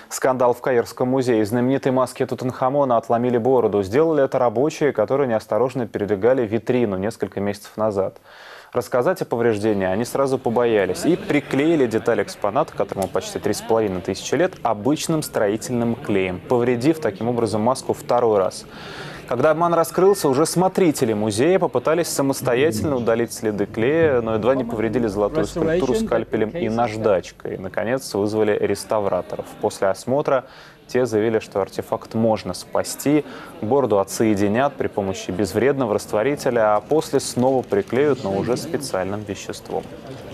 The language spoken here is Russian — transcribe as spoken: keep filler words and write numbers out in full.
Скандал в Каирском музее. Знаменитой маске Тутанхамона отломили бороду. Сделали это рабочие, которые неосторожно передвигали витрину несколько месяцев назад. Рассказать о повреждении они сразу побоялись и приклеили деталь экспоната, которому почти три с половиной тысячи лет, обычным строительным клеем, повредив таким образом маску второй раз. Когда обман раскрылся, уже смотрители музея попытались самостоятельно удалить следы клея, но едва не повредили золотую скульптуру скальпелем и наждачкой. Наконец вызвали реставраторов. После осмотра те заявили, что артефакт можно спасти, бороду отсоединят при помощи безвредного растворителя, а после снова приклеют, но уже специальным веществом.